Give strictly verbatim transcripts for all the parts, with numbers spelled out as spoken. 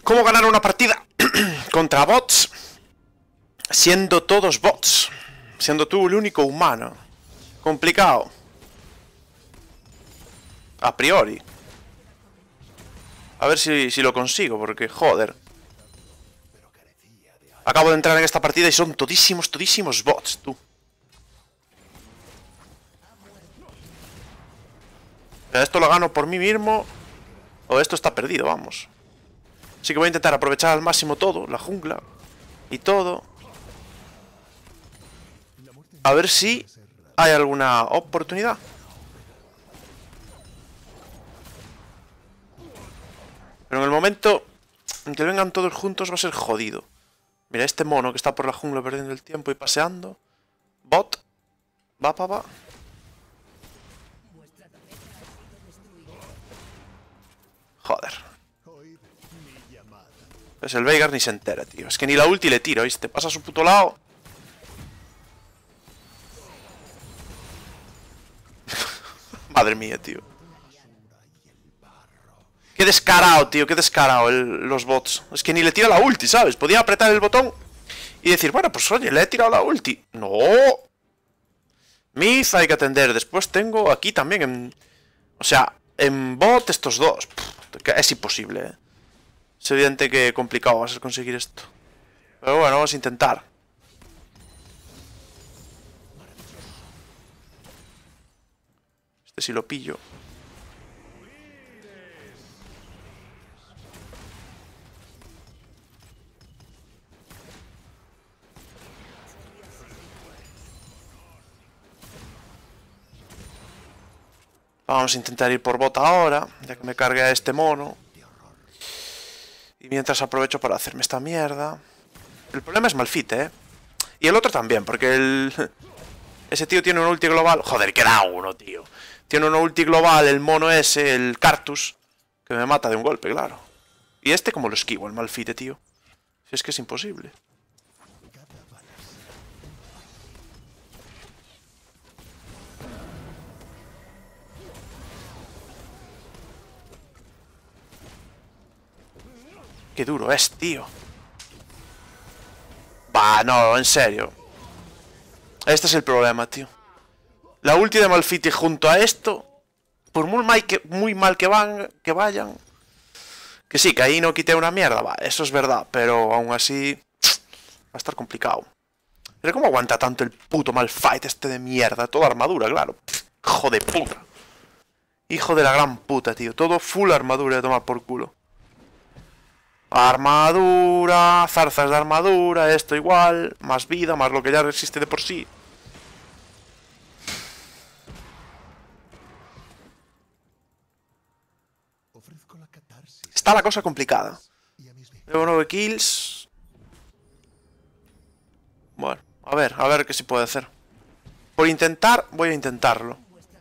¿Cómo ganar una partida contra bots siendo todos bots? Siendo tú el único humano. Complicado. A priori. A ver si, si lo consigo, porque joder. Acabo de entrar en esta partida y son todísimos, todísimos bots, tú. Esto lo gano por mí mismo o esto está perdido, vamos. Así que voy a intentar aprovechar al máximo todo, la jungla y todo. A ver si hay alguna oportunidad. Pero en el momento en que vengan todos juntos va a ser jodido. Mira, este mono que está por la jungla perdiendo el tiempo y paseando. Bot. Va, va, va. Joder. Pues el Veigar ni se entera, tío. Es que ni la ulti le tiro, ¿viste? Pasa a su puto lado. Madre mía, tío. Qué descarado, tío. Qué descarado el, los bots. Es que ni le tira la ulti, ¿sabes? Podía apretar el botón y decir, bueno, pues oye, le he tirado la ulti. ¡No! Mid hay que atender. Después tengo aquí también en... O sea, en bot estos dos. Es imposible, ¿eh? Es evidente que complicado va a ser conseguir esto. Pero bueno, vamos a intentar. Este sí lo pillo. Vamos a intentar ir por bot ahora, ya que me cargue a este mono. Y mientras aprovecho para hacerme esta mierda. El problema es Malphite, ¿eh? Y el otro también, porque el... Ese tío tiene un ulti global... Joder, queda uno, tío. Tiene un ulti global, el mono ese, el Cartus, que me mata de un golpe, claro. Y este como lo esquivo, el Malphite, tío. Si es que es imposible. Qué duro es, tío. Bah, no, en serio. Este es el problema, tío. La ulti de Malphite junto a esto, por muy mal que, muy mal que, van, que vayan... Que sí, que ahí no quité una mierda, va, eso es verdad. Pero aún así va a estar complicado. Pero ¿cómo aguanta tanto el puto Malphite este de mierda? Toda armadura, claro. Hijo de puta. Hijo de la gran puta, tío. Todo full armadura de tomar por culo. Armadura, zarzas de armadura, esto igual, más vida, más lo que ya existe de por sí. Está la cosa complicada. Llevo nueve kills. Bueno, a ver, a ver qué se puede hacer. Por intentar, voy a intentarlo.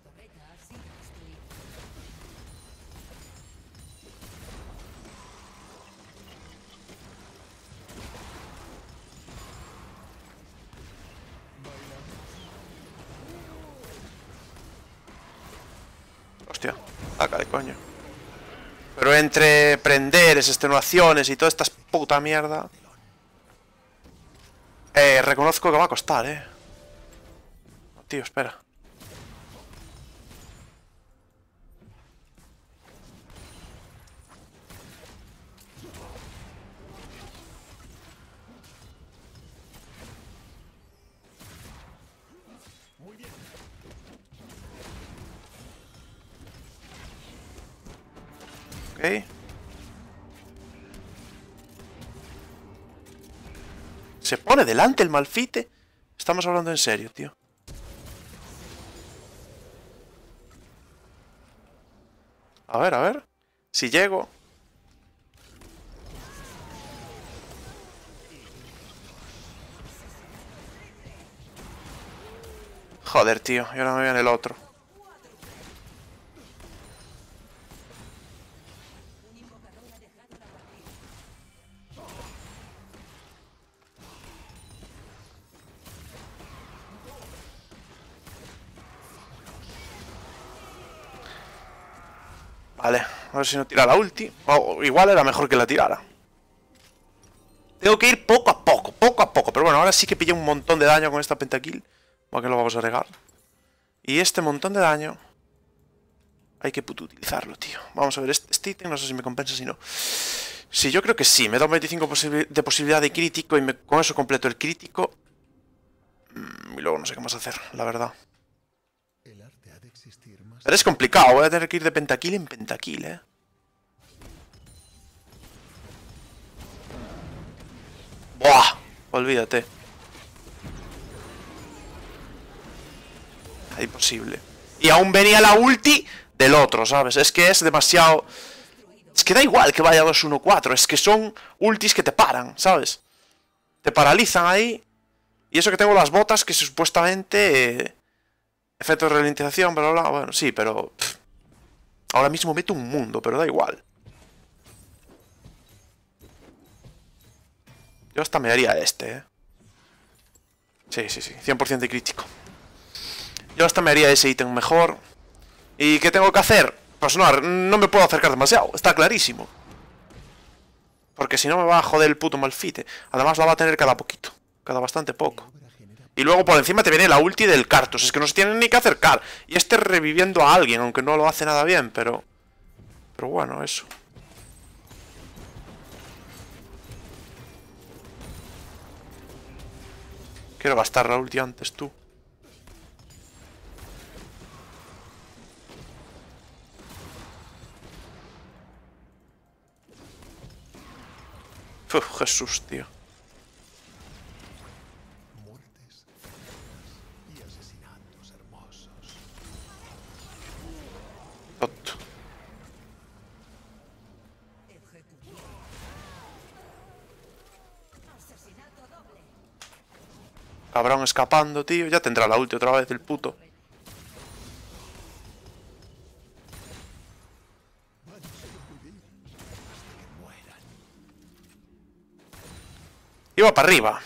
Hostia, saca de coño. Pero entre prenderes, extenuaciones y toda esta puta mierda... Eh, reconozco que va a costar, eh. No, tío, espera. Ok. ¿Se pone delante el Malphite? Estamos hablando en serio, tío. A ver, a ver. Si llego. Joder, tío. Y ahora me viene el otro. Vale, a ver si no tira la ulti. O igual era mejor que la tirara. Tengo que ir poco a poco, poco a poco. Pero bueno, ahora sí que pillé un montón de daño con esta pentakill. ¿Para qué lo vamos a regar? Y este montón de daño hay que puto utilizarlo, tío. Vamos a ver, este, este ítem no sé si me compensa, si no. Sí, yo creo que sí. Me da un veinticinco posibil de posibilidad de crítico y me, con eso completo el crítico. Mm, y luego no sé qué más hacer, la verdad. Pero es complicado, voy a tener que ir de pentakill en pentakill, eh. ¡Buah! Olvídate. Imposible. Y aún venía la ulti del otro, ¿sabes? Es que es demasiado... Es que da igual que vaya dos uno cuatro. Es que son ultis que te paran, ¿sabes? Te paralizan ahí. Y eso que tengo las botas que supuestamente... Eh, efecto de ralentización, bla, bla, bla. Bueno, sí, pero... Pff, ahora mismo meto un mundo, pero da igual. Yo hasta me haría este, ¿eh? Sí, sí, sí. cien por ciento de crítico. Yo hasta me haría ese ítem mejor. ¿Y qué tengo que hacer? Pues no, no me puedo acercar demasiado. Está clarísimo. Porque si no me va a joder el puto Malfite. Además la va a tener cada poquito. Cada bastante poco. Y luego por encima te viene la ulti del Cartus. Es que no se tienen ni que acercar. Y este reviviendo a alguien, aunque no lo hace nada bien, pero... Pero bueno, eso. Quiero gastar la ulti antes, tú. Uf, Jesús, tío. Tonto. Cabrón escapando, tío. Ya tendrá la ulti otra vez, el puto. Iba para arriba.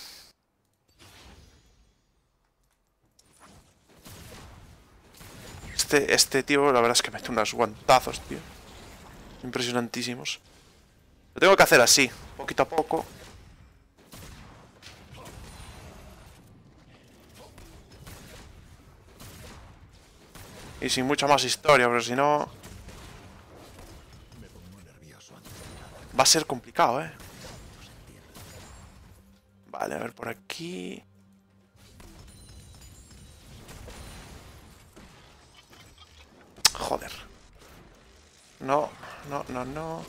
Este, este tío, la verdad es que mete unos guantazos, tío. Impresionantísimos. Lo tengo que hacer así, poquito a poco. Y sin mucha más historia, pero si no... Va a ser complicado, ¿eh? Vale, a ver por aquí... Joder. No, no, no, no.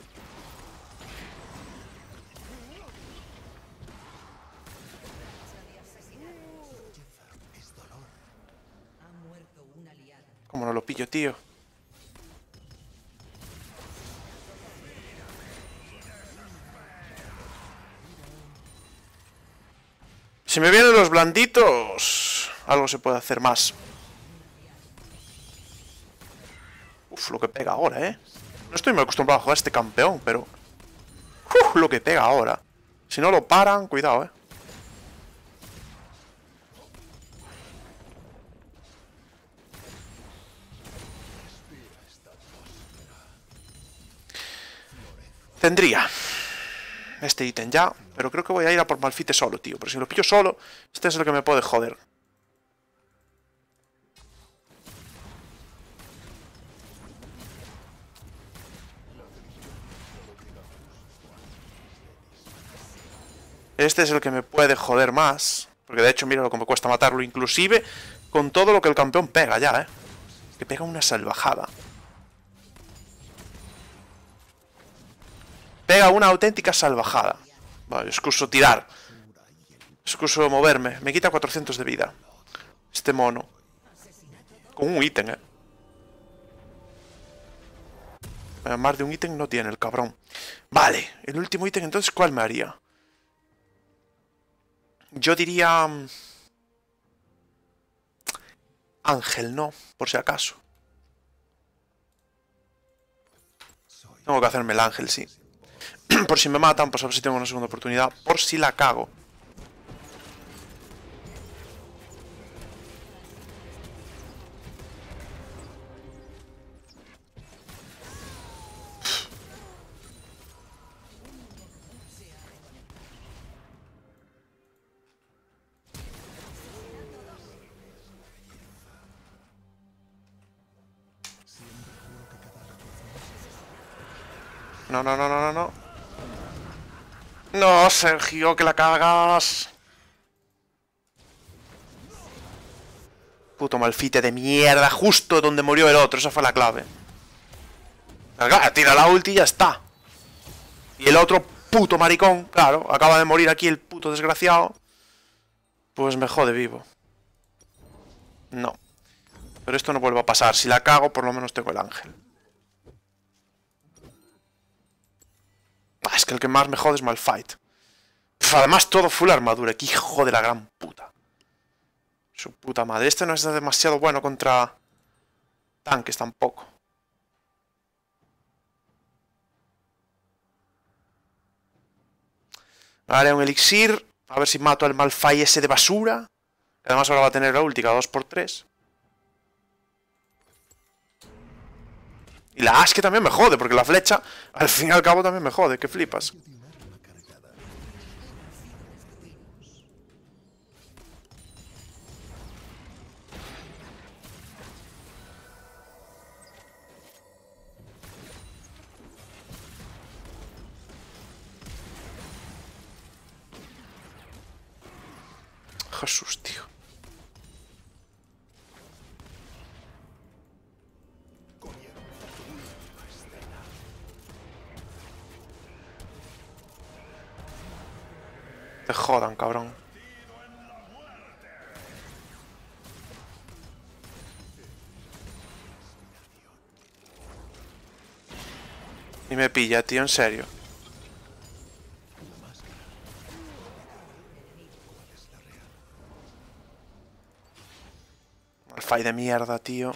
¿Cómo no lo pillo, tío? Si me vienen los blanditos, algo se puede hacer más. Uf, lo que pega ahora, ¿eh? No estoy muy acostumbrado a jugar a este campeón, pero... Uf, lo que pega ahora. Si no lo paran, cuidado, ¿eh? Tendría este ítem ya, pero creo que voy a ir a por Malfite solo, tío. Pero si lo pillo solo, este es el que me puede joder. Este es el que me puede joder más. Porque de hecho, mira lo que me cuesta matarlo. Inclusive con todo lo que el campeón pega ya, ¿eh? Que pega una salvajada. Pega una auténtica salvajada. Vale, excuso tirar. Excuso moverme. Me quita cuatrocientos de vida. Este mono. Con un ítem, eh. Más de un ítem no tiene el cabrón. Vale, el último ítem entonces, ¿cuál me haría? Yo diría... Ángel, no, por si acaso. Tengo que hacerme el ángel, sí. Por si me matan, pues a ver si tengo una segunda oportunidad. Por si la cago. No, no, no, no, no, no. No, Sergio, que la cagas. Puto Malfite de mierda, justo donde murió el otro, esa fue la clave. Claro, tira la ulti y ya está. Y el otro puto maricón, claro, acaba de morir aquí el puto desgraciado. Pues me jode vivo. No. Pero esto no vuelve a pasar. Si la cago, por lo menos tengo el ángel. Ah, es que el que más me jode es Malphite. Pff, además todo full armadura. Que hijo de la gran puta. Su puta madre. Este no es demasiado bueno contra tanques tampoco. Haré un elixir. A ver si mato al Malphite ese de basura. Además ahora va a tener la ulti cada dos por tres. Y la Ashe que también me jode, porque la flecha al fin y al cabo también me jode, que flipas. Jesús, tío. Te jodan, cabrón. Y me pilla, tío, en serio. Malphite de mierda, tío.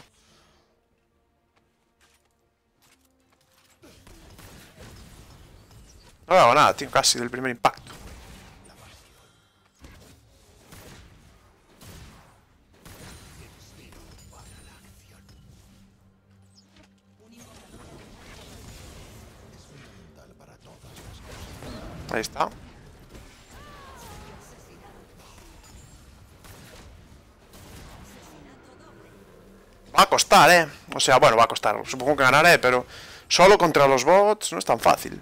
No hago nada, tío, casi del primer impacto. Ahí está. Va a costar, eh. O sea, bueno, va a costar. Supongo que ganaré, pero solo contra los bots no es tan fácil.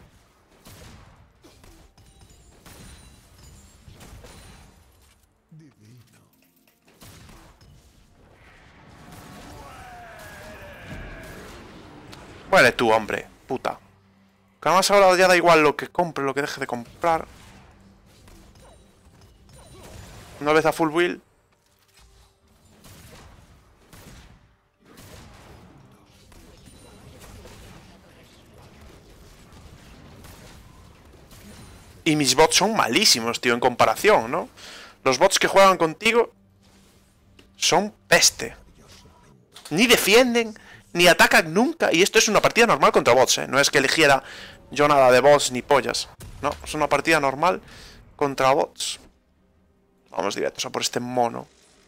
Muere tú, hombre. Puta. Que además ahora ya da igual lo que compre, lo que deje de comprar. Una vez a full wheel. Y mis bots son malísimos, tío, en comparación, ¿no? Los bots que juegan contigo son peste. Ni defienden, ni atacan nunca. Y esto es una partida normal contra bots, ¿eh? No es que eligiera yo nada de bots ni pollas. No, es una partida normal contra bots. Vamos directos a por este mono.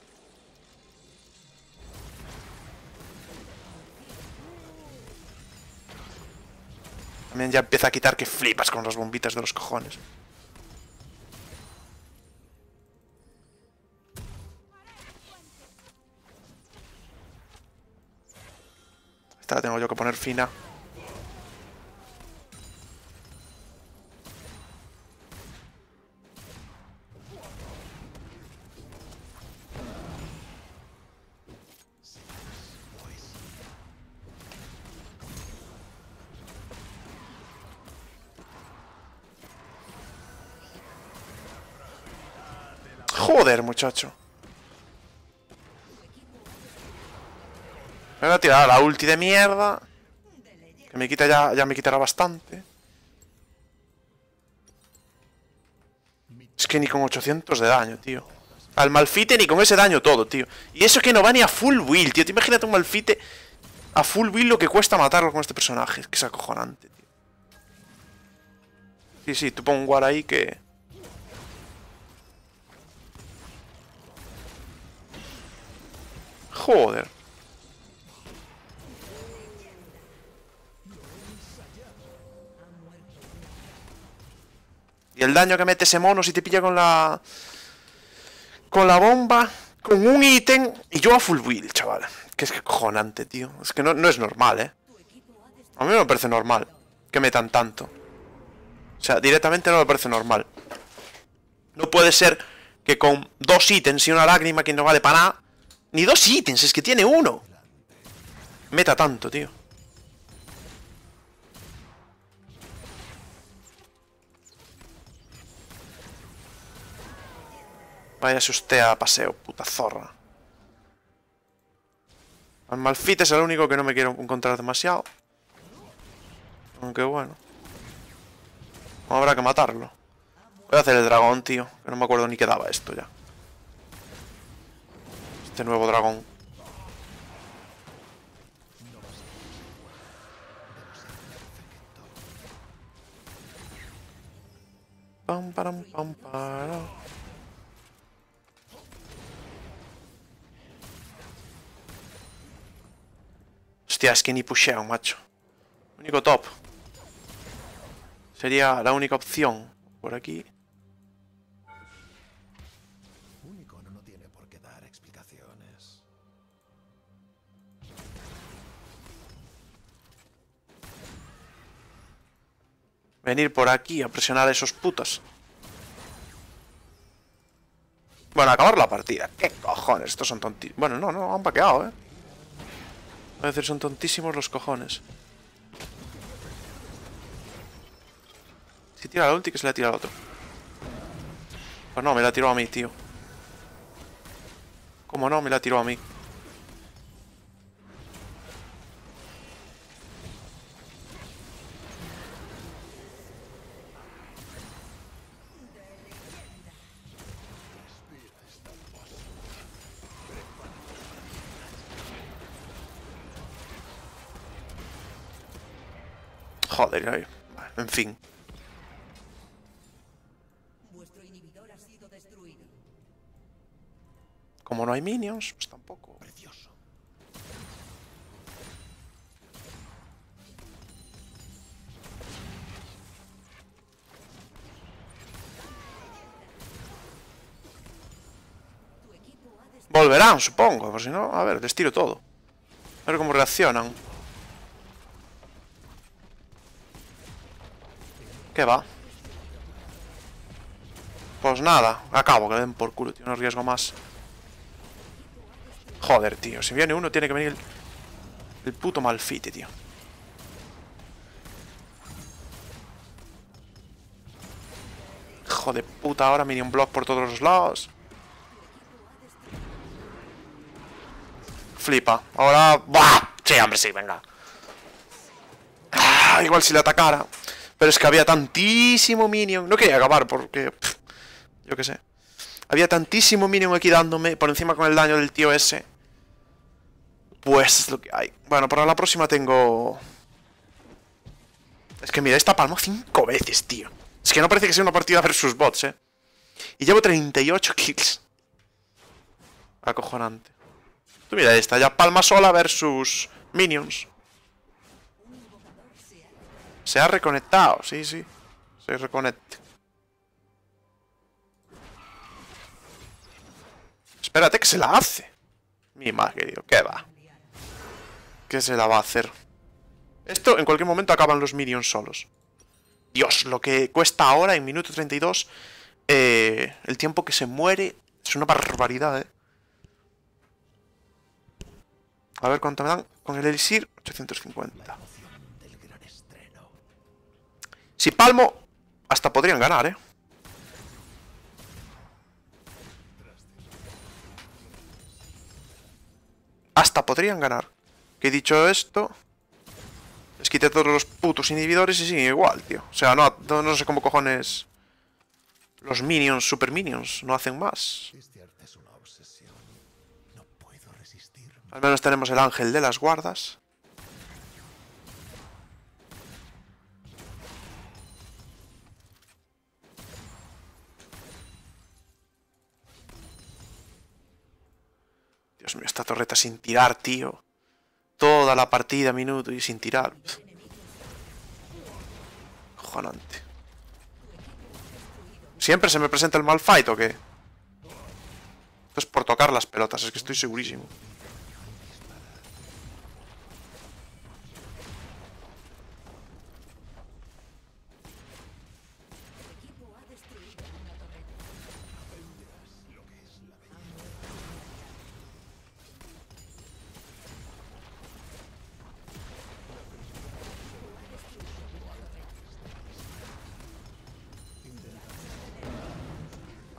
También ya empieza a quitar que flipas con las bombitas de los cojones. Esta la tengo yo que poner fina. Joder, muchacho. Me voy a tirar la ulti de mierda. Que me quita ya, ya me quitará bastante. Es que ni con ochocientos de daño, tío. Al Malphite ni con ese daño todo, tío. Y eso que no va ni a full build, tío. Te imagínate un Malphite a full build lo que cuesta matarlo con este personaje. Que es acojonante, tío. Sí, sí, tú pon un guard ahí que... Joder. Y el daño que mete ese mono si te pilla con la... Con la bomba, con un ítem y yo a full build, chaval. Que es que cojonante, tío. Es que no, no es normal, ¿eh? A mí no me parece normal. que metan tanto. O sea, directamente no me parece normal. No puede ser que con dos ítems y una lágrima que no vale para nada. Ni dos ítems, es que tiene uno. Meta tanto, tío. Váyase usted a paseo, puta zorra. Al Malphite es el único que no me quiero encontrar demasiado. Aunque bueno. Habrá que matarlo. Voy a hacer el dragón, tío. Que no me acuerdo ni qué daba esto ya. Este nuevo dragón. Pam, param, pam, para. Hostia, es que ni pusheo, macho. Único top. Sería la única opción. Por aquí. Único no tiene por qué dar explicaciones. Venir por aquí a presionar a esos putos. Bueno, acabar la partida. ¿Qué cojones? Estos son tontísimos. Bueno, no, no, han paqueado, eh. Voy a decir, son tontísimos los cojones. Si tira la ulti, que se la tira al otro. Pues no, me la tiró a mí, tío. ¿Cómo no? Me la tiró a mí. Joder, ahí. En fin. Vuestro inhibidor ha sido destruido. Como no hay minions, pues tampoco. Precioso. Tu equipo ha destruido. Volverán, supongo. Por si no, a ver, les tiro todo. A ver cómo reaccionan. ¿Qué va? Pues nada, acabo, que le den por culo, tío. No arriesgo más. Joder, tío. Si viene uno, tiene que venir el, el puto Malphite, tío. Hijo de puta, ahora minion block por todos los lados. Flipa. Ahora... ¡Buah! Sí, hombre, sí, venga. Ah, igual si le atacara. Pero es que había tantísimo minion. No quería acabar porque... Pff, yo qué sé. Había tantísimo minion aquí dándome por encima con el daño del tío ese. Pues es lo que hay. Bueno, para la próxima tengo... Es que mira, esta palmo cinco veces, tío. Es que no parece que sea una partida versus bots, eh. Y llevo treinta y ocho kills. Acojonante. Tú mira esta, ya palma sola versus minions. Se ha reconectado, sí, sí. Se reconecta. Espérate que se la hace. Mi madre, querido, ¿qué va? ¿Qué se la va a hacer? Esto en cualquier momento acaban los minions solos. Dios, lo que cuesta ahora en minuto treinta y dos. Eh, el tiempo que se muere es una barbaridad, eh. A ver cuánto me dan con el elixir. ochocientos cincuenta. Si palmo, hasta podrían ganar, eh. Hasta podrían ganar. Que dicho esto, les quité todos los putos inhibidores y siguen igual, tío. O sea, no, no, no sé cómo cojones los minions, super minions, no hacen más. Este arte es una obsesión. No puedo resistirme. Al menos tenemos el ángel de las guardas. Dios mío, esta torreta sin tirar, tío. Toda la partida, minuto y sin tirar. Cojonante. ¿Siempre se me presenta el Malphite o qué? Esto es por tocar las pelotas, es que estoy segurísimo.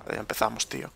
Ya empezamos, tío.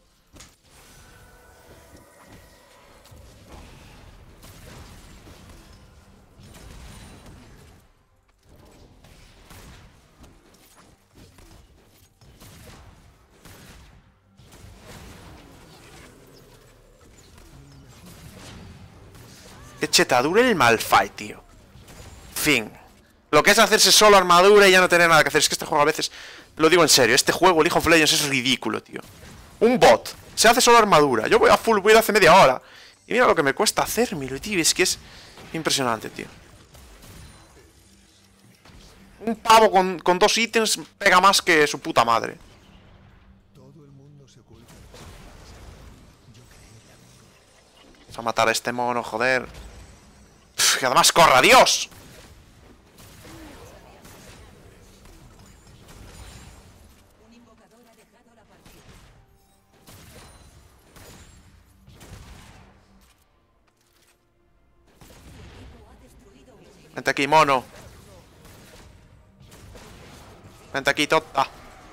Qué chetadura el Malphite, tío. Fin. Lo que es hacerse solo armadura y ya no tener nada que hacer. Es que este juego a veces... Lo digo en serio. Este juego, el League of Legends, es ridículo, tío. Un bot. Se hace solo armadura. Yo voy a full build hace media hora. Y mira lo que me cuesta hacérmelo, tío. Es que es impresionante, tío. Un pavo con, con dos ítems pega más que su puta madre. Vamos a matar a este mono, joder. Pff, que además corra, Dios. Vente aquí, mono. Vente aquí, tota.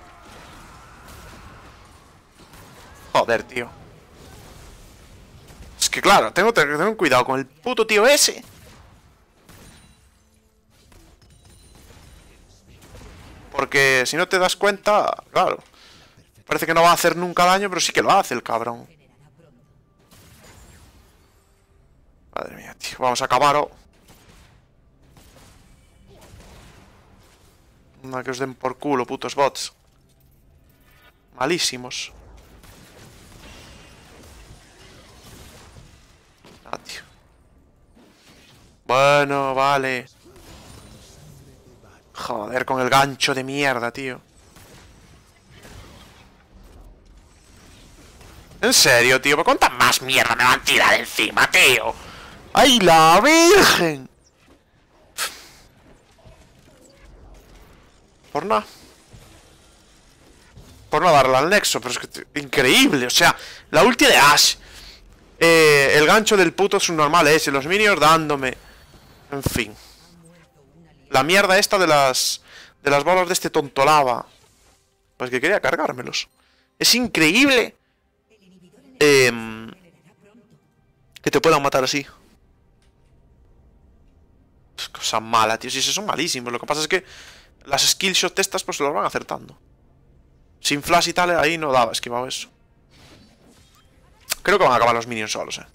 Joder, tío. Es que claro, tengo que tener cuidado con el puto tío ese. Porque si no te das cuenta, claro, parece que no va a hacer nunca daño, pero sí que lo hace el cabrón. Madre mía, tío. Vamos a acabar. Oh. Una que os den por culo, putos bots. Malísimos. Ah, tío. Bueno, vale. Joder, con el gancho de mierda, tío. ¿En serio, tío? ¿Por cuánta más mierda me van a tirar encima, tío? ¡Ay, la virgen! Por nada. Por no darle al nexo, pero es que... Increíble, o sea, la ulti de Ashe. Eh, el gancho del puto subnormal ese, los minions dándome. En fin. La mierda esta de las... De las bolas de este tonto lava. Pues que quería cargármelos. Es increíble. Eh, que te puedan matar así. Es cosa mala, tío. Si esos son malísimos. Lo que pasa es que las skillshot estas pues se los van acertando. Sin flash y tal, ahí no daba esquivado eso. Creo que van a acabar los minions solos, eh.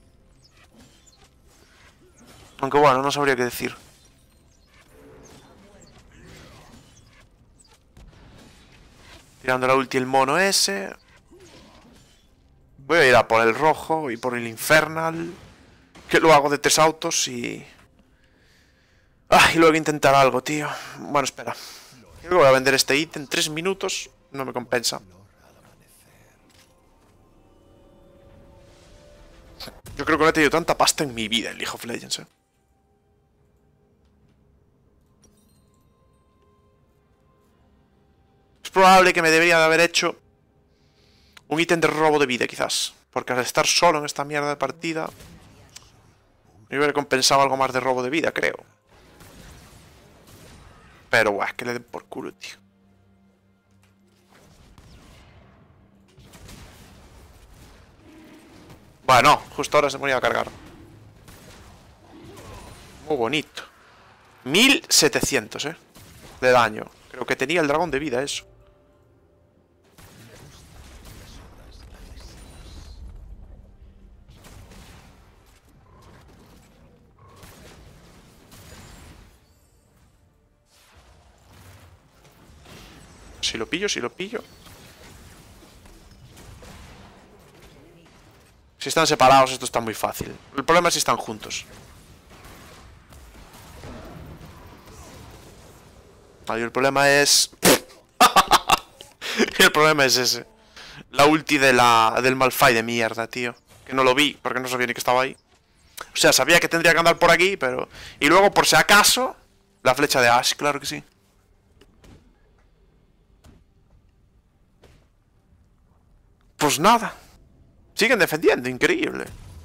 Aunque bueno, no sabría qué decir. Tirando la ulti el mono ese. Voy a ir a por el rojo y por el infernal. Que lo hago de tres autos y... Ah, y luego intentar algo, tío. Bueno, espera. Creo que voy a vender este ítem. Tres minutos. No me compensa. Yo creo que no he tenido tanta pasta en mi vida en League of Legends, eh. Es probable que me debería de haber hecho un ítem de robo de vida, quizás. Porque al estar solo en esta mierda de partida me hubiera compensado algo más de robo de vida, creo. Pero, guau, que le den por culo, tío. Bueno, justo ahora se me iba a cargar. Muy bonito. mil setecientos, eh. De daño. Creo que tenía el dragón de vida, eso. Si lo pillo, si lo pillo. Si están separados, esto está muy fácil. El problema es si están juntos. Vale, el problema es... El problema es ese. La ulti de la, del Malphite de mierda, tío. Que no lo vi, porque no sabía ni que estaba ahí. O sea, sabía que tendría que andar por aquí, pero... Y luego, por si acaso, la flecha de Ashe, claro que sí. Pues nada. Siguen defendiendo, increíble.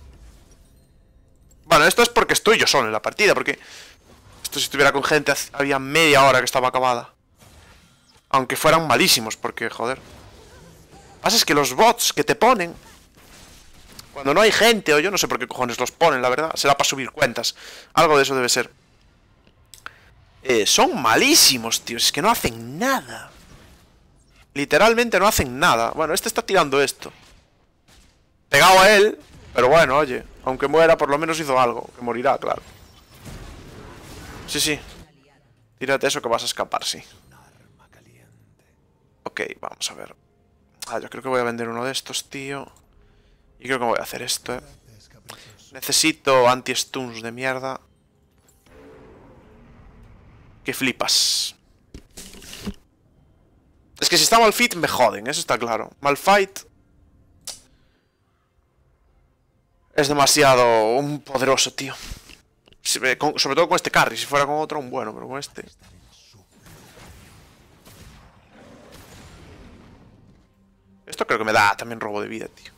Bueno, esto es porque estoy yo solo en la partida, porque... Esto si estuviera con gente, había media hora que estaba acabada. Aunque fueran malísimos, porque, joder. pasa es que los bots que te ponen, cuando no hay gente, o yo no sé por qué cojones los ponen, la verdad, será para subir cuentas. Algo de eso debe ser. Eh, son malísimos, tío. Es que no hacen nada. Literalmente no hacen nada. Bueno, este está tirando esto. Pegado a él. Pero bueno, oye. Aunque muera, por lo menos hizo algo. Que morirá, claro. Sí, sí. Tírate eso que vas a escapar, sí. Ok, vamos a ver. Ah, yo creo que voy a vender uno de estos, tío. Y creo que voy a hacer esto, eh. Necesito anti-stuns de mierda. Que flipas. Es que si está mal fit me joden, eso está claro. Mal fight es demasiado un poderoso, tío. Sobre todo con este carry. Si fuera con otro, un bueno, pero con este. Esto creo que me da también robo de vida, tío.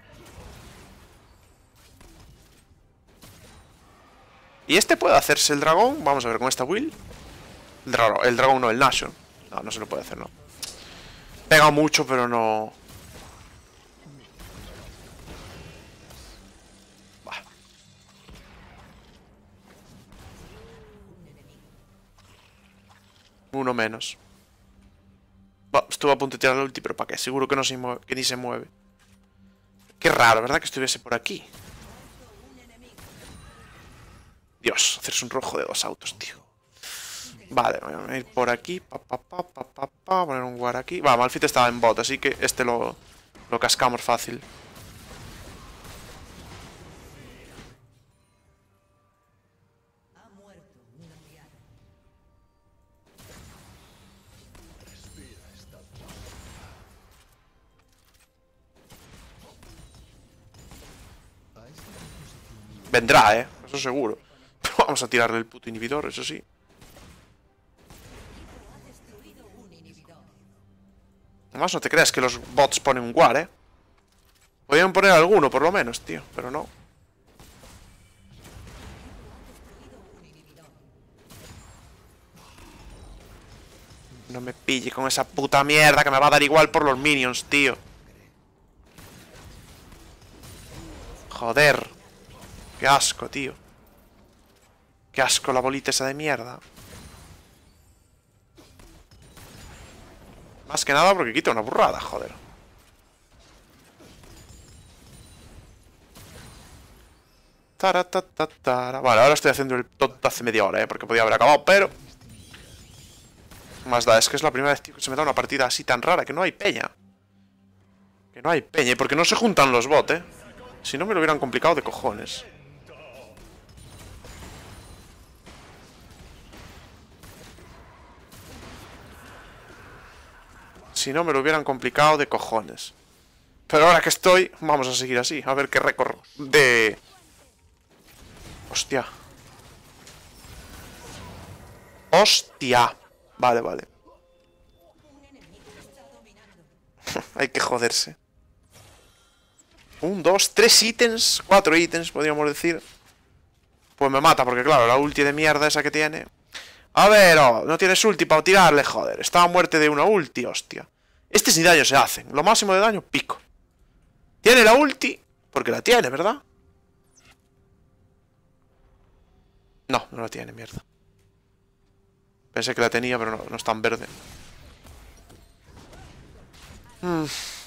Y este puede hacerse el dragón. Vamos a ver con esta Will. El dragón, el dragón no, el Nashor. No, no se lo puede hacer, no. Pega mucho, pero no. Bah. Uno menos. Bah, estuvo a punto de tirar el ulti, pero ¿para qué? Seguro que no se mueve, que ni se mueve. Qué raro, ¿verdad? Que estuviese por aquí. Dios, hacerse un rojo de dos autos, tío. Vale, voy a ir por aquí. Pa, pa, pa, pa, pa, pa, poner un guard aquí. Va, Malphite estaba en bot, así que este lo, lo cascamos fácil. Vendrá, eh. Eso seguro. Pero vamos a tirarle el puto inhibidor, eso sí. Además, no te creas que los bots ponen un guard, eh. Podrían poner alguno, por lo menos, tío. Pero no. No me pille con esa puta mierda que me va a dar igual por los minions, tío. Joder. Qué asco, tío. Qué asco la bolita esa de mierda. Más que nada porque quita una burrada, joder. Tara-ta-ta-tara. Vale, ahora estoy haciendo el tonto hace media hora, eh. Porque podía haber acabado, pero... Más da, es que es la primera vez, tío, que se me da una partida así tan rara. Que no hay peña. Que no hay peña. Y porque no se juntan los bots, eh. Si no me lo hubieran complicado de cojones. Si no me lo hubieran complicado de cojones. Pero ahora que estoy, vamos a seguir así. A ver qué récord de... Hostia. Hostia. Vale, vale. Hay que joderse. Un, dos, tres ítems. Cuatro ítems, podríamos decir. Pues me mata, porque claro, la ulti de mierda esa que tiene. A ver, oh, no tienes ulti para tirarle, joder. Está a muerte de una ulti, hostia. Este ni daño se hacen. Lo máximo de daño, pico. Tiene la ulti, porque la tiene, ¿verdad? No, no la tiene, mierda. Pensé que la tenía, pero no, no es tan verde. Hmm.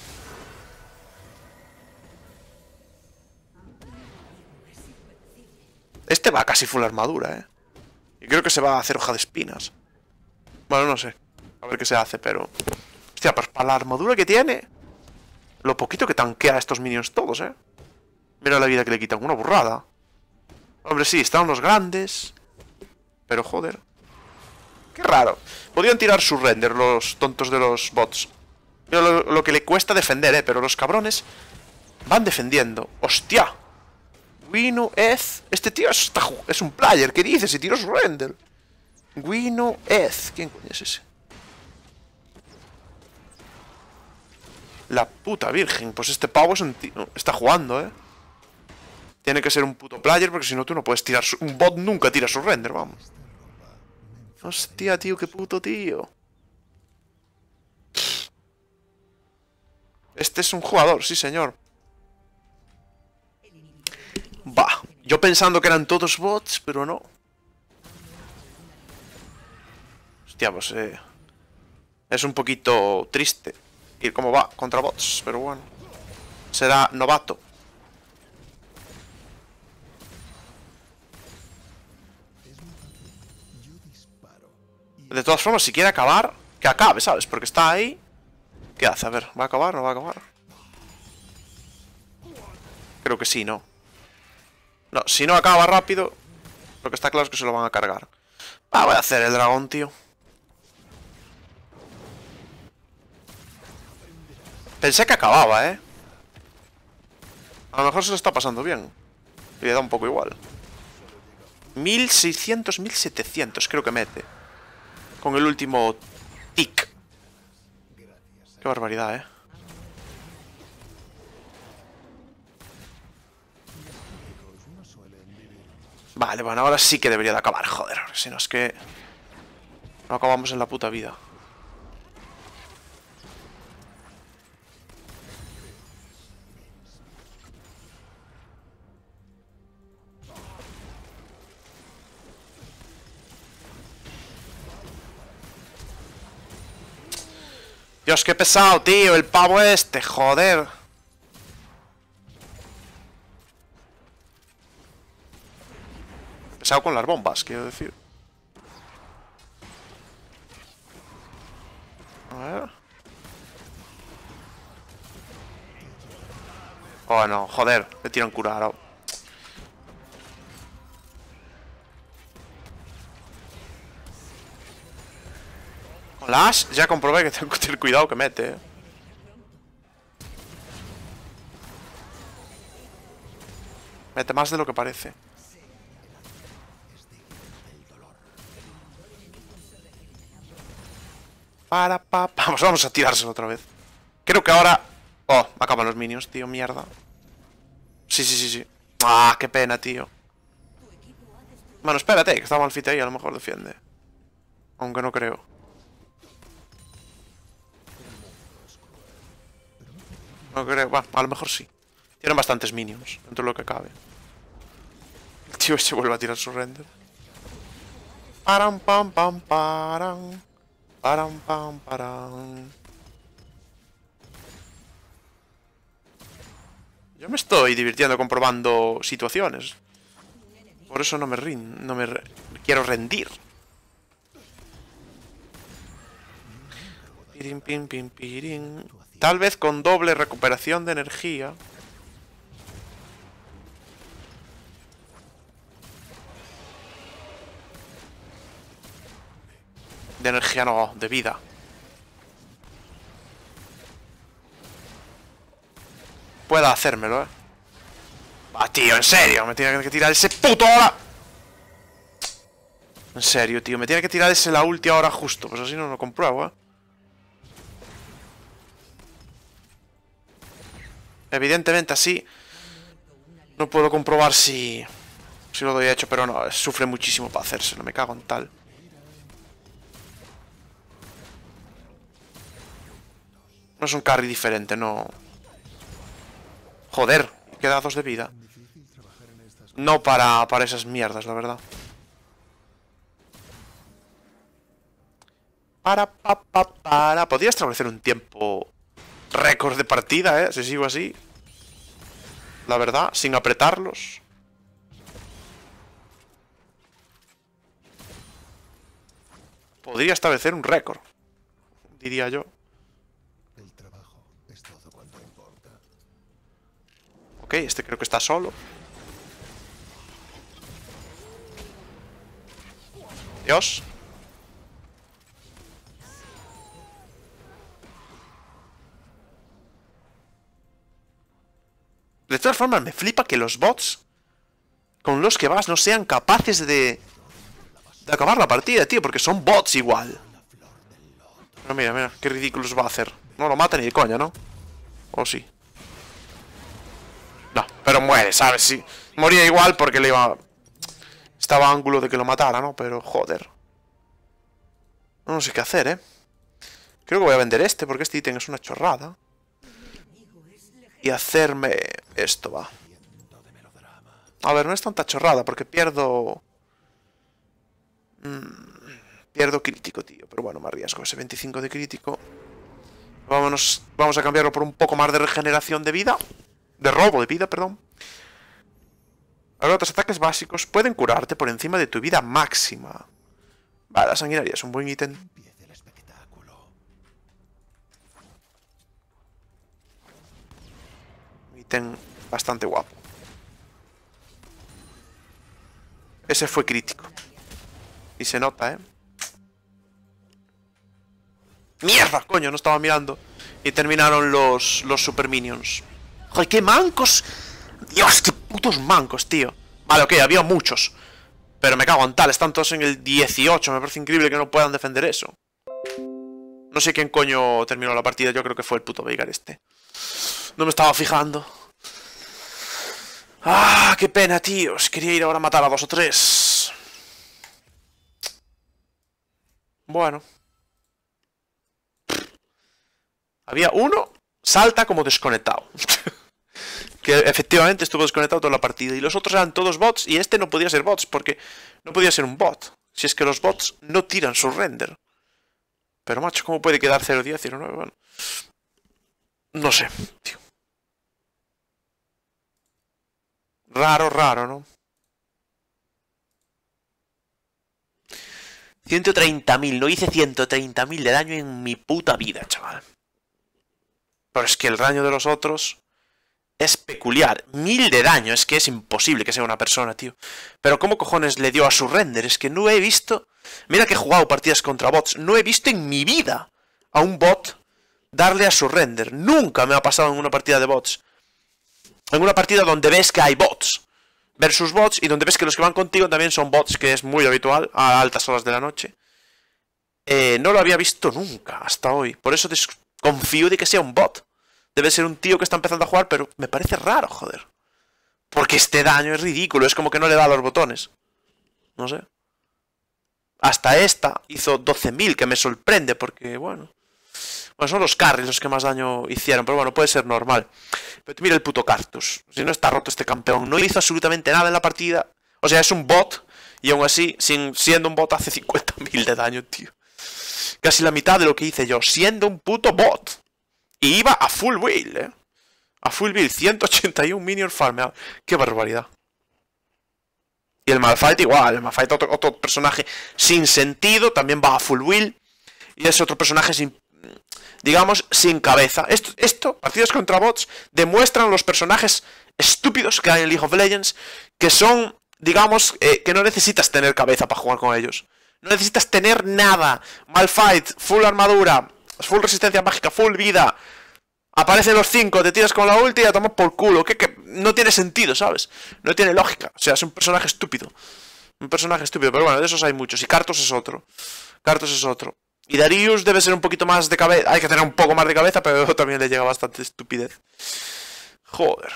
Este va casi full armadura, eh. Y creo que se va a hacer hoja de espinas. Bueno, no sé. A ver qué se hace, pero... Hostia, pues para la armadura que tiene... Lo poquito que tanquea a estos minions todos, eh. Mira la vida que le quitan, una burrada. Hombre, sí, están los grandes. Pero joder. Qué raro. Podrían tirar su render los tontos de los bots. Mira lo, lo que le cuesta defender, eh. Pero los cabrones van defendiendo. ¡Hostia! Winu Ez. Este tío es, es un player. ¿Qué dices? Se tiró su render. Winu Ez. ¿Quién coño es ese? La puta virgen. Pues este pavo es un tío. Está jugando, eh. Tiene que ser un puto player porque si no tú no puedes tirar su... Un bot nunca tira su render, vamos. Hostia, tío, qué puto tío. Este es un jugador, sí señor. Va, yo pensando que eran todos bots, pero no. Hostia, pues eh, es un poquito triste ir como va contra bots, pero bueno. Será novato. De todas formas, si quiere acabar, que acabe, ¿sabes? Porque está ahí. ¿Qué hace? A ver, ¿va a acabar o no va a acabar? Creo que sí, ¿no? No, si no acaba rápido, lo que está claro es que se lo van a cargar. Ah, voy a hacer el dragón, tío. Pensé que acababa, ¿eh? A lo mejor se lo está pasando bien. Y le da un poco igual. mil seiscientos, mil setecientos creo que mete. Con el último tic. Qué barbaridad, ¿eh? Vale, bueno, ahora sí que debería de acabar, joder. Si no es que... no acabamos en la puta vida. Dios, qué pesado, tío, el pavo este, joder. Pesado con las bombas, quiero decir. A ver. Oh, no, joder, me tiran curado. Con la Ashe ya comprobé que tengo que tener cuidado que mete, eh. Mete más de lo que parece. Para, pa, pa. Vamos, vamos a tirárselo otra vez. Creo que ahora... oh, acaban los minions, tío, mierda. Sí, sí, sí, sí. Ah, qué pena, tío. Bueno, espérate, que está Malphite ahí, a lo mejor defiende. Aunque no creo. No creo, bueno, a lo mejor sí. Tienen bastantes minions, dentro de lo que cabe. El tío se vuelve a tirar su render. Param, pam, pam, param. Param, pam, param. Yo me estoy divirtiendo comprobando situaciones. Por eso no me rindo, no me re quiero rendir. Pirin, pin, pin, pirin. Tal vez con doble recuperación de energía. De energía no, de vida. Pueda hacérmelo, eh. Ah, tío, en serio, me tiene que tirar ese puto hora. En serio, tío, me tiene que tirar ese la última hora justo. Pues así no lo compruebo, eh. Evidentemente así no puedo comprobar si Si lo doy hecho, pero no, sufre muchísimo para hacérselo, me cago en tal. No es un carry diferente, no. Joder, queda dos de vida. No para, para esas mierdas, la verdad. Para, pa, pa, para. Podría establecer un tiempo récord de partida, ¿eh? Si sigo así. La verdad, sin apretarlos. Podría establecer un récord, diría yo. El trabajo es todo cuanto importa. Ok, este creo que está solo. Dios. De todas formas, me flipa que los bots con los que vas no sean capaces de, de acabar la partida, tío, porque son bots igual. Pero mira, mira, qué ridículos va a hacer. No lo mata ni de coña, ¿no? ¿O sí? No, pero muere, ¿sabes? Sí. Moría igual porque le iba... Estaba a ángulo de que lo matara, ¿no? Pero, joder. No sé qué hacer, ¿eh? Creo que voy a vender este porque este ítem es una chorrada. y hacerme esto, va. A ver, no es tanta chorrada porque pierdo... Mm, pierdo crítico, tío. Pero bueno, me arriesgo ese veinticinco de crítico. Vámonos, vamos a cambiarlo por un poco más de regeneración de vida. De robo de vida, perdón. Ahora, otros ataques básicos pueden curarte por encima de tu vida máxima. Vale, la sanguinaria es un buen ítem. Ítem bastante guapo. Ese fue crítico. Y se nota, ¿eh? ¡Mierda! Coño, no estaba mirando. Y terminaron los, los super minions. ¡Joder, qué mancos! ¡Dios, qué putos mancos, tío! Vale, ok, había muchos. Pero me cago en tal, están todos en el dieciocho. Me parece increíble que no puedan defender eso. No sé quién coño terminó la partida. Yo creo que fue el puto Veigar este. No me estaba fijando. ¡Ah, qué pena, tíos! Quería ir ahora a matar a dos o tres. Bueno. Había uno, salta como desconectado. Que efectivamente estuvo desconectado toda la partida. Y los otros eran todos bots. Y este no podía ser bots, porque no podía ser un bot. Si es que los bots no tiran su render. Pero macho, ¿cómo puede quedar cero diez, cero nueve? Bueno, no sé, tío. Raro, raro, ¿no? ciento treinta mil, no hice ciento treinta mil de daño en mi puta vida, chaval. Pero es que el daño de los otros es peculiar. Mil de daño, es que es imposible que sea una persona, tío. Pero ¿cómo cojones le dio a su render? Es que no he visto... Mira que he jugado partidas contra bots. No he visto en mi vida a un bot darle a su render. Nunca me ha pasado en una partida de bots. En una partida donde ves que hay bots versus bots y donde ves que los que van contigo también son bots, que es muy habitual a altas horas de la noche. Eh, no lo había visto nunca hasta hoy. Por eso desconfío de que sea un bot. Debe ser un tío que está empezando a jugar, pero me parece raro, joder. Porque este daño es ridículo, es como que no le da a los botones. No sé. Hasta esta hizo doce mil, que me sorprende, porque, bueno... Bueno, son los carries los que más daño hicieron, pero bueno, puede ser normal. Pero mira el puto Cactus. Si no está roto este campeón, no hizo absolutamente nada en la partida. O sea, es un bot, y aún así, sin, siendo un bot, hace cincuenta mil de daño, tío. Casi la mitad de lo que hice yo, siendo un puto bot. Y iba a full build, eh. A full build, ciento ochenta y uno minions farmeados. Qué barbaridad. Y el Malphite igual, el Malphite otro, otro personaje sin sentido, también va a full build. Y es otro personaje sin, digamos, sin cabeza. Esto, esto, partidas contra bots, demuestran los personajes estúpidos que hay en League of Legends, que son, digamos, eh, que no necesitas tener cabeza para jugar con ellos. No necesitas tener nada. Malphite, full armadura, full resistencia mágica, full vida. Aparecen los cinco, te tiras con la ulti y la tomas por culo. Que, que no tiene sentido, ¿sabes? No tiene lógica. O sea, es un personaje estúpido. Un personaje estúpido, pero bueno, de esos hay muchos. Y Karthus es otro. Karthus es otro. Y Darius debe ser un poquito más de cabeza. Hay que tener un poco más de cabeza, pero también le llega bastante estupidez. Joder.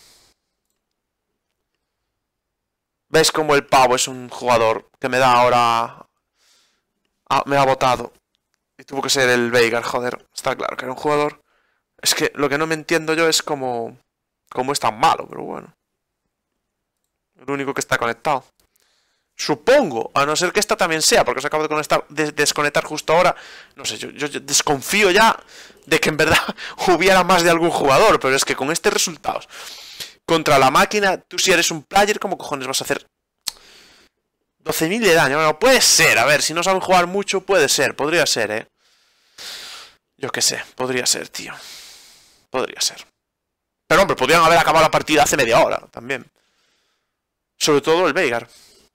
¿Ves cómo el pavo es un jugador que me da ahora... Ah, me ha votado. Y tuvo que ser el Veigar, joder. Está claro que era un jugador. Es que lo que no me entiendo yo es cómo... cómo es tan malo, pero bueno. El único que está conectado. Supongo, a no ser que esta también sea, porque se acaba de conectar, de desconectar justo ahora. No sé, yo, yo, yo desconfío ya de que en verdad hubiera más de algún jugador, pero es que con estos resultados, contra la máquina, tú si eres un player, ¿cómo cojones vas a hacer doce mil de daño? Bueno, puede ser, a ver, si no saben jugar mucho, puede ser, podría ser, eh. Yo qué sé, podría ser, tío. Podría ser. Pero hombre, podrían haber acabado la partida hace media hora, también. Sobre todo el Veigar.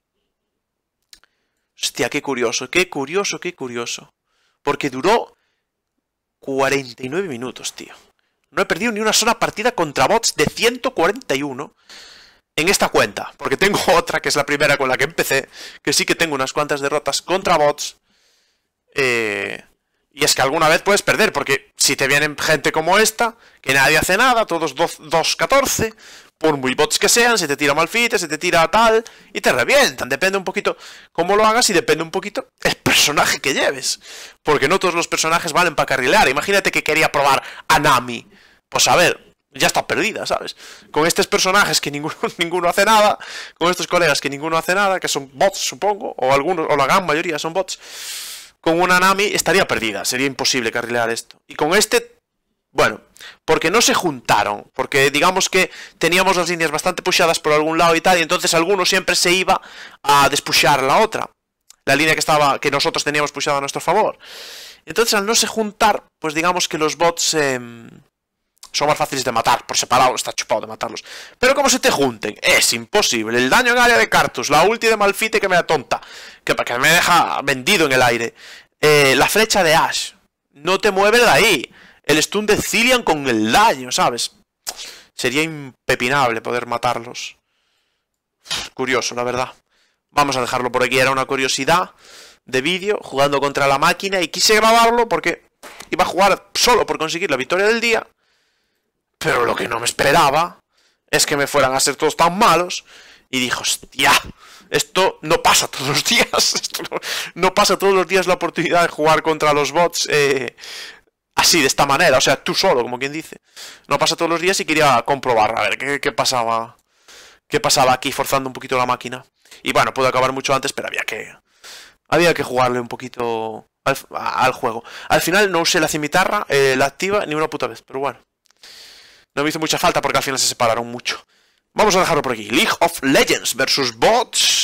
Hostia, qué curioso, qué curioso, qué curioso. Porque duró cuarenta y nueve minutos, tío. No he perdido ni una sola partida contra bots de ciento cuarenta y uno en esta cuenta. Porque tengo otra, que es la primera con la que empecé, que sí que tengo unas cuantas derrotas contra bots. Eh, y es que alguna vez puedes perder, porque si te vienen gente como esta, que nadie hace nada, todos dos catorce... por muy bots que sean, se te tira Malphite, se te tira tal, y te revientan. Depende un poquito cómo lo hagas y depende un poquito el personaje que lleves. Porque no todos los personajes valen para carrilear. Imagínate que quería probar a Nami. Pues a ver, ya está perdida, ¿sabes? Con estos personajes que ninguno, ninguno hace nada, con estos colegas que ninguno hace nada, que son bots, supongo, o algunos, o la gran mayoría son bots, con una Nami estaría perdida, sería imposible carrilear esto. Y con este, bueno, porque no se juntaron, porque digamos que teníamos las líneas bastante pushadas por algún lado y tal, y entonces alguno siempre se iba a despushar la otra, la línea que estaba, que nosotros teníamos pushada a nuestro favor. Entonces al no se juntar, pues digamos que los bots eh, son más fáciles de matar, por separado está chupado de matarlos. Pero como se te junten, es imposible. El daño en área de Cartus, la ulti de Malphite que me da tonta, que, que me deja vendido en el aire, eh, la flecha de Ashe, no te mueve de ahí. El stun de Cillian con el daño, ¿sabes? Sería impepinable poder matarlos. Curioso, la verdad. Vamos a dejarlo por aquí, era una curiosidad de vídeo, jugando contra la máquina, y quise grabarlo porque iba a jugar solo por conseguir la victoria del día, pero lo que no me esperaba es que me fueran a ser todos tan malos, y dije, hostia, esto no pasa todos los días, esto no, no pasa todos los días la oportunidad de jugar contra los bots eh, así, de esta manera, o sea, tú solo, como quien dice. No pasa todos los días y quería comprobar, a ver, qué, qué pasaba, qué pasaba aquí, forzando un poquito la máquina. Y bueno, pude acabar mucho antes, pero había que... Había que jugarle un poquito al, al juego. Al final no usé la cimitarra, eh, la activa, ni una puta vez. Pero bueno, no me hizo mucha falta porque al final se separaron mucho. Vamos a dejarlo por aquí. League of Legends versus bots.